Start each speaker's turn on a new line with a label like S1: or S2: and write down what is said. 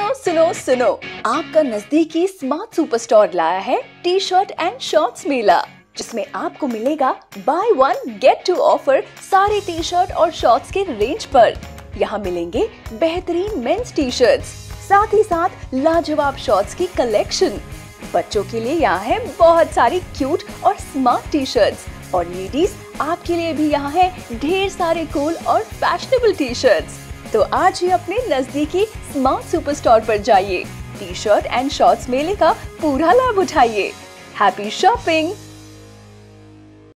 S1: सुनो सुनो सुनो, आपका नजदीकी स्मार्ट सुपर स्टोर लाया है टी शर्ट एंड शॉर्ट्स मेला, जिसमें आपको मिलेगा buy one get two offer सारे टी शर्ट और शॉर्ट्स के रेंज पर। यहाँ मिलेंगे बेहतरीन मेंस टी शर्ट्स, साथ ही साथ लाजवाब शॉर्ट्स की कलेक्शन। बच्चों के लिए यहाँ है बहुत सारी क्यूट और स्मार्ट टी शर्ट्स, और लेडीज आपके लिए भी यहाँ है ढेर सारे कूल और फैशनेबल टी शर्ट्स। तो आज ही अपने नजदीकी स्मार्ट सुपर स्टोर पर जाइए, टी शर्ट एंड शॉर्ट्स मेले का पूरा लाभ उठाइए। Happy shopping.